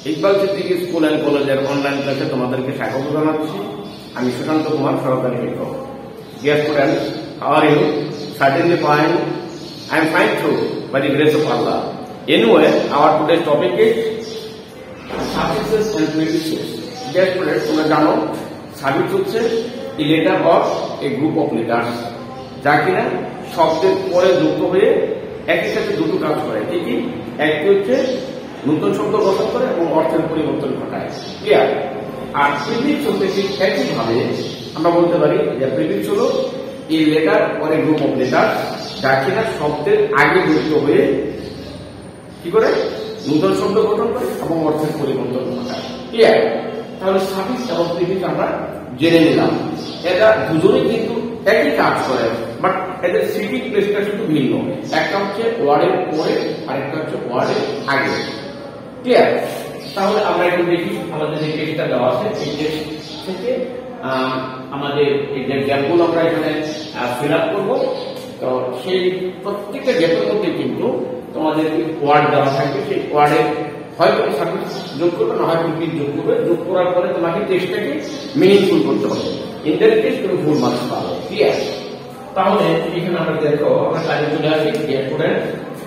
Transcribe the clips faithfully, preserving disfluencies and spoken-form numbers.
Iqbal Siddiqui school and কলেজের online ক্লাসে তোমাদেরকে স্বাগত জানাচ্ছি। আমি সুশান্ত কুমার, সহকারী শিক্ষক। Dear students, how are you? Certainly fine. I am fine too, by the grace of Allah. Anyway, our today's topic is suffixes and prefixes. Dear students, তোমরা জানো suffix হচ্ছে a letter of a group of letters, যা কিনা শব্দের পরে যুক্ত হয়ে একই সাথে দুটো কাজ করে। ঠিকই, একটি হচ্ছে নতুন শব্দ গঠন করে এবং অর্থের পরিবর্তন ঘটায়। ক্লিয়ার? আর প্রিফিক্স হচ্ছে ঠিক একইভাবে আমরা বলতে পারি যে প্রিফিক্স হলো এই letter or a group of letter, যা কিনা শব্দের আগে যুক্ত হয়ে কি করে নতুন শব্দ গঠন করে এবং অর্থের পরিবর্তন ঘটায়। ক্লিয়ার? তাহলে সাফিক্স এবং প্রিফিক্স আমরা জেনে নিলাম। এরা দুজনেই কিন্তু একই কাজ করে, বাট এদের সিটিং প্লেসটা কিন্তু ভিন্ন। একটা হচ্ছে ওয়ার্ডের পরে, আরেকটা হচ্ছে ওয়ার্ডের আগে। ক্লিয়ার? তাহলে আমরা একটু দেখি আমাদের যে টেক্সটটা দেওয়া আছে এই টেক্সট থেকে আমাদের এই যে গ্যাপগুলো আমরা এখানে ফিল আপ করবো। তো সেই প্রত্যেকটা গ্যাপের মধ্যে কিন্তু তোমাদের ওয়ার্ড দেওয়া থাকবে। সেই ওয়ার্ডে হয়তো সাফিক্স যোগ করবে, না হয় প্রিফিক্স যোগ করবে। যোগ করার পরে তোমাকে টেক্সটটাকে মিনিংফুল করতে হবে। ইনডাইরেক্টলি তুমি ফুল মার্কস পাবে। ক্লিয়ার? তাহলে এখানে আমরা দেখো আমরা কাজে চলে আসি। ডিয়ার স্টুডেন্ট,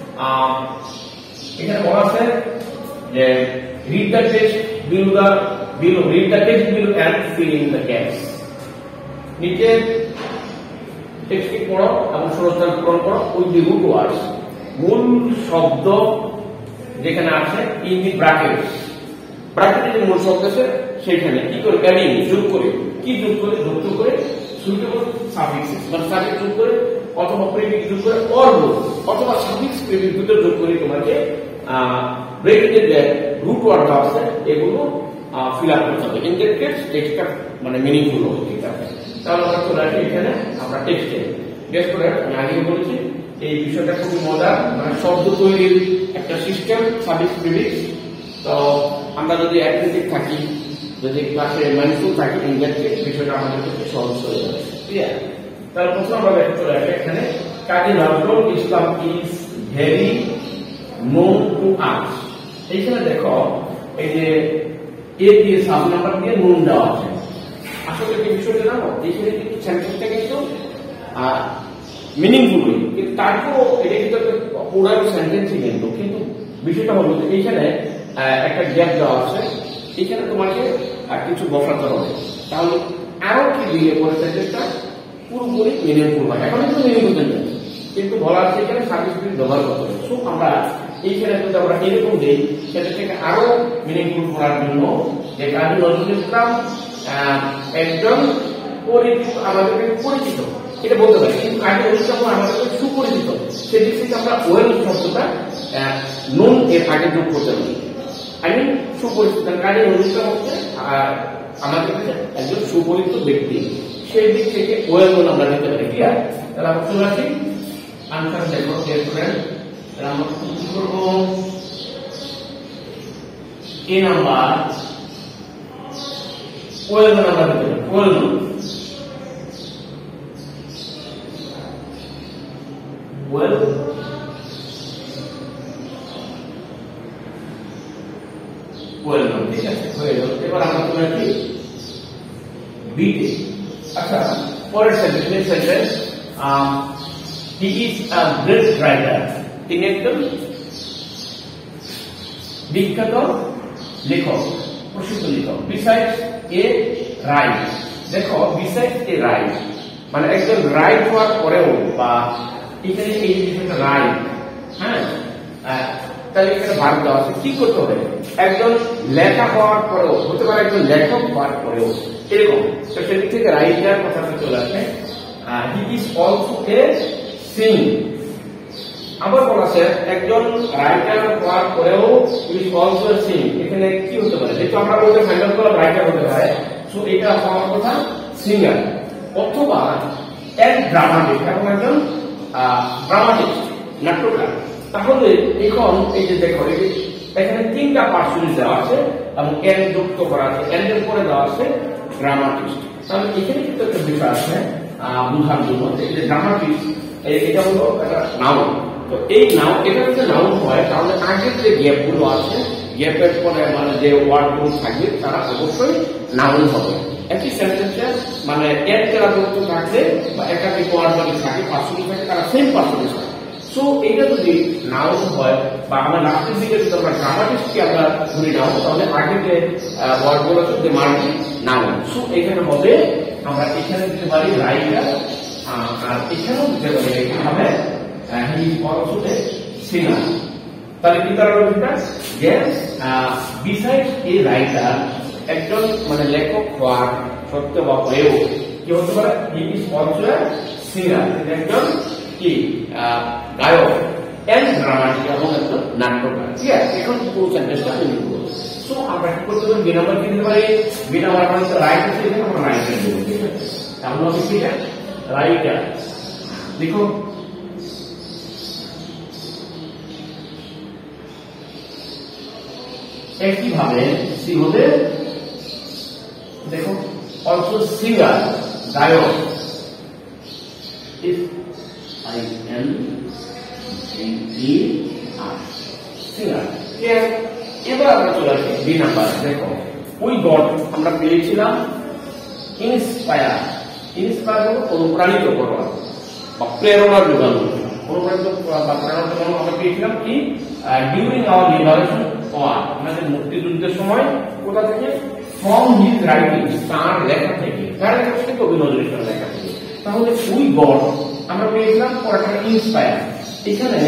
এখানে বলা আছে যে read the text below the below read the text below and fill in the gaps. নিচে টেক্সটটি পড়ো এবং শূন্যস্থান পূরণ করো উইথ দি রুট ওয়ার্ডস। মূল শব্দ যেখানে আছে ইন দি ব্র্যাকেটস, ব্র্যাকেটে যে মূল শব্দ আছে সেখানে কি করে অ্যাডিং যোগ করে, কি যোগ করে যুক্ত করে সুইটেবল সাফিক্সেস মানে সাফিক্স যোগ করে অথবা প্রিফিক্স যোগ করে অর অথবা সাফিক্স প্রিফিক্স দুটো যোগ করে তোমাকে ব্রেকেটের যে রুট ওয়ার্ড আছে এগুলো ফিল আপ করতে হবে। ইনডেক্টেড টেক্সটটা মানে মিনিংফুল হবে। ঠিক আছে? তাহলে আমরা চলে আসি এখানে আমরা টেক্সটে। গেস করে আমি আগে বলেছি এই বিষয়টা খুবই মজার, মানে শব্দ তৈরির একটা সিস্টেম সাফিক্স প্রিফিক্স। তো আমরা যদি অ্যাটেন্টিভ থাকি, যদি ক্লাসে মাইন্ডফুল থাকি, ইনডেক্টেড বিষয়টা আমাদের কাছে সহজ হয়ে যাবে। ঠিক আছে? তাহলে প্রথম আমরা দেখে চলে আসি এখানে Kazi Nazrul Islam is very known to us। এইখানে দেখো এই যে এ দিয়ে সাব নাম্বার দিয়ে নোন দেওয়া আছে। আসলে কি বিষয়টা জানো, এইখানে কিন্তু সেন্টেন্সটা কিন্তু মিনিংফুল, কিন্তু তারপরও এটা কিন্তু পুরো সেন্টেন্সই কিন্তু কিন্তু বিষয়টা হলো যে এইখানে একটা গ্যাপ দেওয়া আছে। এখানে তোমাকে কিছু বসাতে হবে, তাহলে আরো কি দিলে পরে সেন্টেন্সটা পুরোপুরি মিনিংফুল হয়। এখন কিন্তু মিনিংফুল সেন্টেন্স, কিন্তু বলা আছে এখানে সার্ভিস বিল ব্যবহার করতে হবে। সো আমরা এইখানে যদি আমরা এরকম দিই সেটা থেকে আরো মিনিংফুল করার জন্য যে কাজী নজরুল ইসলাম একজন পরিচিত, আমাদেরকে পরিচিত এটা বলতে পারি, কিন্তু কাজী নজরুল ইসলাম আমাদেরকে সুপরিচিত, সেদিক থেকে আমরা ওয়েল শব্দটা নোন এর আগে যোগ করতে পারি। আই মিন সুপরিচিত, কাজী নজরুল ইসলাম হচ্ছে আমাদের কাছে একজন সুপরিচিত ব্যক্তি, সেই দিক থেকে ওয়েল নোন আমরা নিতে পারি। ক্লিয়ার? তাহলে আমরা চলে আসি আনসার দেখো। স্টুডেন্ট, আমরা কি করব, এ নাম্বার ওয়েল নাম্বার দেব। ওয়েল ওয়েল ওয়েল ঠিক আছে, হয়ে গেল। এবার আমরা চলে আসি বিতে। আচ্ছা, পরের sentence sentence he is a great writer। তিনি একজন বিখ্যাত লেখক, প্রসিদ্ধ লেখক। বিসাইডস এ রাইট, দেখো বিসাইডস এ রাইট মানে একজন রাইট হওয়ার পরেও, বা এখানে এই বিষয়টা রাইট, হ্যাঁ তাহলে এখানে ভাগ দেওয়া আছে। কি করতে হবে, একজন লেখা হওয়ার পরেও হতে পারে, একজন লেখক হওয়ার পরেও এরকম। তো সেদিক থেকে রাইটার কথাটা চলে আসে। He is also a sing. আবার বলা আছে একজন রাইটার হওয়ার পরেও ইজ অলসো এ সিং। এখানে কি হতে পারে, যেহেতু আমরা বলতে ফাইনাল করলাম রাইটার হতে পারে, সো এটা হওয়ার কথা সিঙ্গার অথবা এক ড্রামাটিস্ট, এবং একজন ড্রামাটিস্ট নাট্যকার। তাহলে এখন এই যে দেখো এখানে তিনটা পার্সেন্টেজ দেওয়া আছে এবং এন যুক্ত করা আছে, এন এর পরে দেওয়া আছে ড্রামাটিস্ট। তাহলে এখানে কিন্তু একটা বিষয় আছে বুঝার জন্য, যে ড্রামাটিস্ট এটা হলো একটা নাউন। তো এই নাউন, এটা যদি নাউন হয় তাহলে আগের যে গ্যাপ গুলো আছে গ্যাপের পরে মানে যে ওয়ার্ডগুলো থাকবে তারা অবশ্যই নাউন হবে। একই সেন্টেন্সে মানে এক যারা বস্তু থাকলে বা একাধিক ওয়ার্ড যদি থাকে পার্সোনাল থাকে তারা সেম পার্সোনাল থাকে। সো এটা যদি নাউন হয় বা আমরা লাস্টের দিকে যদি আমরা গ্রামাটিক্সকে আমরা ধরে নাও তাহলে আগে যে ওয়ার্ডগুলো আছে মাল্টি নাউন। সো এখানে হবে আমরা এখানে দিতে পারি রাইটার আর এখানেও দিতে পারি এইভাবে হি অলসো এ সিঙ্গার। তাহলে কি করা হবে যে বিসাইডস এ রাইটার একজন মানে লেখক হওয়ার সত্ত্বেও বা হয়েও কি হতে পারে he is also a singer, একজন কি গায়ক এন্ড ড্রামাটিক এবং একজন নাট্যকার। ঠিক আছে, এখন পুরো সেন্টেন্সটা তৈরি করব। সো আমরা কি করতে পারি বি নাম্বার কি দিতে পারি বি নাম্বার মানে রাইট আছে এখানে আমরা রাইটার দেব। ঠিক আছে, তাহলে হবে কি রাইটার দেখো একইভাবে সি হবে দেখো অলসো সিঙ্গার গায়ক if I N E R singer. এবার আমরা চলে আসি বি নাম্বার। দেখো উই গট আমরা পেয়েছিলাম ইন্সপায়ার। ইন্সপায়ার হলো অনুপ্রাণিত করা বা প্রেরণার যোগানো। অনুপ্রাণিত বা প্রেরণার যোগানো আমরা পেয়েছিলাম কি ডিউরিং আওয়ার লিবারেশন ওয়ার, আমাদের মুক্তিযুদ্ধের সময় কোথা থেকে ফ্রম হিজ রাইটিং তার লেখা থেকে, তার লেখা থেকে কবি নজরুল ইসলামের লেখা থেকে। তাহলে উই গট আমরা পেয়েছিলাম পড়াটা ইন্সপায়ার। এখানে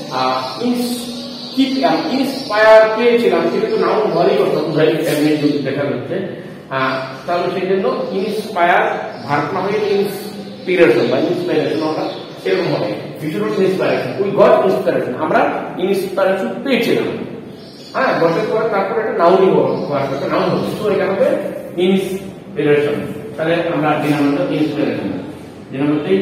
ইন্সপায়ার পেয়েছিলাম সেটা তো নাও ভালোই কথা বুঝাই দেখা যাচ্ছে। তাহলে সেই জন্য ইন্সপায়ার ভার্ব না হয়ে ইন্সপিরেশন বা ইন্সপাইরেশন আমরা এরকম হবে বিষয়টা ইন্সপাইরেশন। উই গট ইন্সপাইরেশন, আমরা ইন্সপাইরেশন পেয়েছিলাম। হ্যাঁ, গটের পরে তারপরে একটা নাউনই হবে, একটা নাউন হবে। তো এটা হবে ইন্সপিরেশন। তাহলে আমরা দিলাম ইন্সপিরেশন, দিলাম হচ্ছে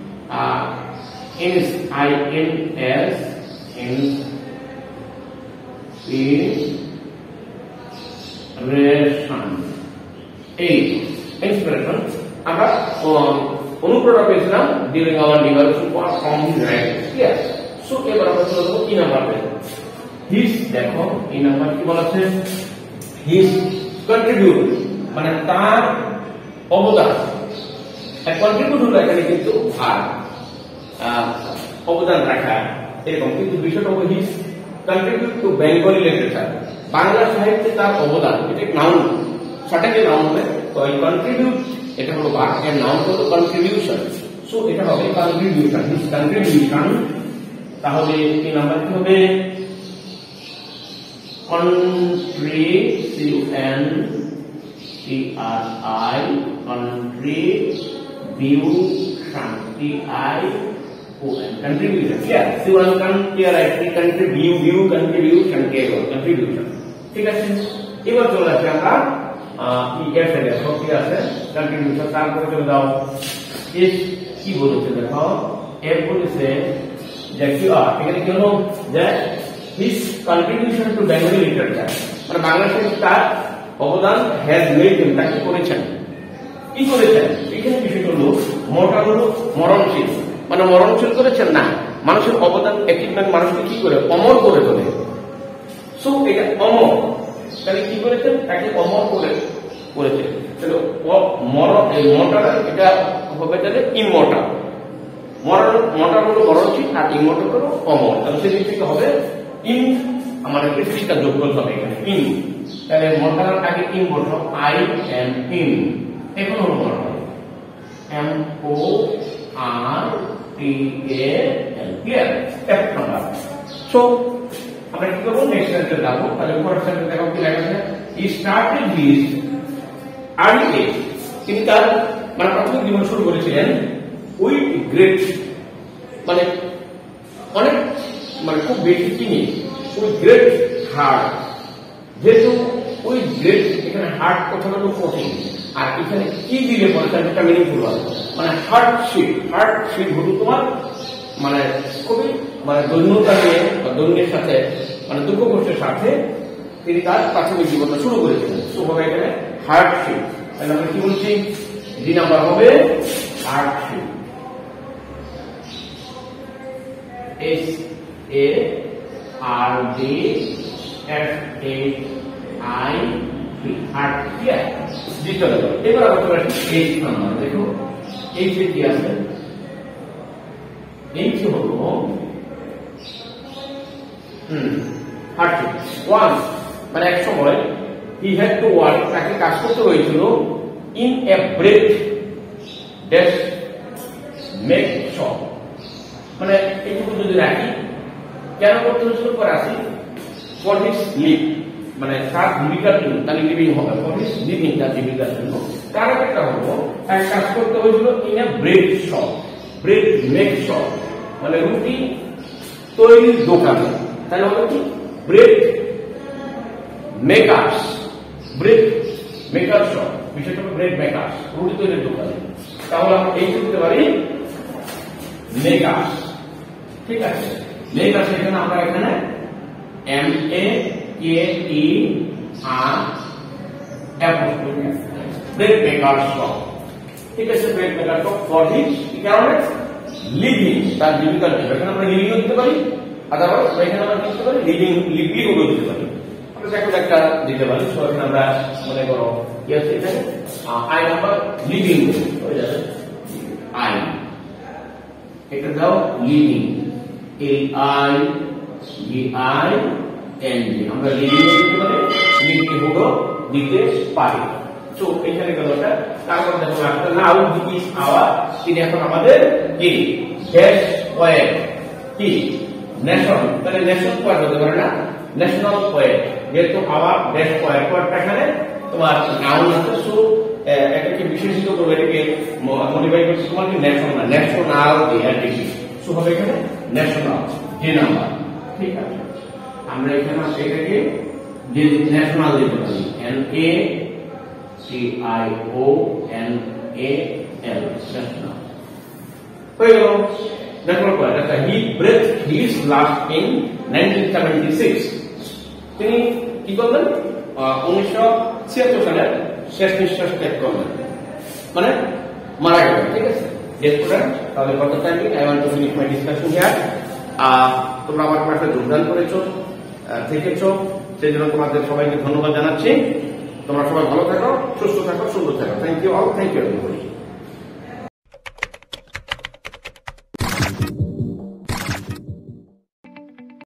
ইনস আই এন এস ইন্সপিরেশন। এই ইন্সপিরেশন আমরা অনুপ্রেরণা পেয়েছিলাম during our liberation war from his writing. Clear? So এবার আমরা চলে যাবো কি নাম্বার পেয়ে হিজ। দেখো এই নাম্বার কি বলা আছে হিজ কন্ট্রিবিউট মানে তার অবদান। কন্ট্রিবিউট হলো এখানে কিন্তু ভার অবদান রাখা এরকম, কিন্তু বিষয়টা হলো his contribute to Bengali literature, Bangla সাহিত্যে তার অবদান। এটা নাউন, সার্টেনলি নাউন হবে। তো এই কন্ট্রিবিউট এটা হলো ভার, এর নাউন হলো কন্ট্রিবিউশন। সো এটা হবে কন্ট্রিবিউশন, হিজ কন্ট্রিবিউশন। তাহলে এই নাম্বার কি হবে contribution, T R I, contribution, T I O N, contribution. Yeah, see one can here I see contribute, view, contribution, contribution. ঠিক আছে, এবার চলে আসে আমরা কি এসে দেখো কি আছে কন্ট্রিবিউশন। তারপরে চলে দাও এস কি বলেছে দেখো এফ বলেছে যে কি আর এখানে কি হলো যে his contribution to Bengali literature মানে বাংলা সাহিত্যে তার অবদান has made him, তাকে করেছেন কি করেছেন। এখানে বিষয়টা হলো মরটা হলো মরণশীল, মানে মরণশীল করেছেন না, মানুষের অবদান অ্যাচিভমেন্ট মানুষকে কি করে অমর করে তোলে। সো এটা অমর, তাহলে কি করেছেন তাকে অমর করে করেছেন। তাহলে মর এই মরটা এটা হবে তাহলে ইমর্টাল। মরণ মরটা হলো মরণশীল আর ইমর্টাল হলো অমর। তাহলে সেই থেকে হবে ইন আমাদের প্রিফিক্সটা যোগ করতে হবে এখানে ইন। তাহলে মর্টাল আগে ইন বলছো আই এম ইন, এখন হলো mortal M O R T A L. Clear? এক নাম্বার। সো আমরা কি করব নেক্সট সেন্টেন্স যাবো। তাহলে পরের সেন্টেন্স দেখো কি লেখা আছে he started his early age, তিনি তার মানে প্রাথমিক জীবন শুরু করেছিলেন উইথ গ্রেট মানে অনেক মানে খুব বেশি তিনি উইথ গ্রেট হার্ট। যেহেতু উইথ গ্রেট এখানে হার্ট কথাটা হলো কঠিন, আর এখানে কি দিলে পরে সেটা মিনিংফুল হবে মানে হার্টশিপ। হার্টশিপ হলো তোমার মানে খুবই মানে দৈন্যতা নিয়ে বা দৈন্যের সাথে মানে দুঃখ কষ্টের সাথে তিনি তার প্রাথমিক জীবনটা শুরু করেছিলেন। তো হবে এখানে হার্টশিপ। তাহলে আমরা কি বলছি ডি নাম্বার হবে hardship. S A R D F A I P heart clear দ্বিতীয় লেভেল। এবার আমরা চলে আসি এইচ নাম্বার। দেখো এইচ এ কি আছে, এইচ হলো হুম হার্ট ওয়ান মানে এক সময় হি হ্যাড টু ওয়ার্ক, তাকে কাজ করতে হয়েছিল in a breath dash make shop, মানে এইটুকু যদি রাখি কেন করতে হয়েছিল পরে আসি ফর হিজ লিভ, মানে তার জীবিকার জন্য, তার লিভিং হবে ফর হিজ লিভিং, তার জীবিকার জন্য। তার একটা হলো এক কাজ করতে হয়েছিল in a bread shop, bread make shop মানে রুটি তৈরির দোকান, তাহলে হলো কি bread makers, bread maker shop, বিষয়টা ব্রেড মেকার্স রুটি তৈরির দোকান। তাহলে আমরা এই করতে পারি মেকার্স, ঠিক আছে। মেকার্স এখানে আমরা এখানে M A K E R apostrophe bread maker shop, ঠিক আছে। Bread maker shop for his কি কারণে লিভিং, তার জীবিকার জন্য। এখানে আমরা লিভিং দিতে পারি, আদারওয়াইজ এখানে আমরা দিতে পারি লিভিং লিভিংও দিতে পারি, আমরা দেখো একটা দিতে পারি। সো এখানে আমরা মনে করো ইয়েস এখানে আই নাম্বার লিভিং হয়ে যাবে আই, এটা দাও living A I E I N G, আমরা লিভিং দিতে পারি, লিভিং হলো দিতে পারি। সো এখানে গেল এটা। তারপর দেখো আফটার নাও দিস আওয়ার, তিনি এখন আমাদের কি ড্যাশ পয়েন্ট কি ন্যাশন, তাহলে ন্যাশন পয়েন্ট হতে পারে না, ন্যাশনাল পয়েন্ট, যেহেতু আওয়ার ড্যাশ পয়েন্ট পয়েন্টটা এখানে তোমার নাউন আছে। সো এটাকে বিশেষিত করবে, এটাকে মডিফাই করতে তোমার কি national, national the adjective. So হবে এখানে ন্যাশনাল যে নাম্বার, ঠিক আছে। আমরা এখানে এটাকে যে ন্যাশনাল দিতে পারি N A C I O N A L, national হয়ে গেল। National point. আচ্ছা, he breath his last in nineteen seventy six, তিনি কি করলেন উনিশশো ছিয়াত্তর সালে শেষ নিঃশ্বাস ত্যাগ করলেন, মানে মারা গেলেন, ঠিক আছে। স্টুডেন্ট, তাহলে কত timing I want to finish my discussion here. তোমরা আমার ক্লাসে যোগদান করেছো, থেকেছো, সেই জন্য তোমাদের সবাইকে ধন্যবাদ জানাচ্ছি। তোমরা সবাই ভালো থাকো, সুস্থ থাকো, সুন্দর থাকো। Thank you all, thank you everybody.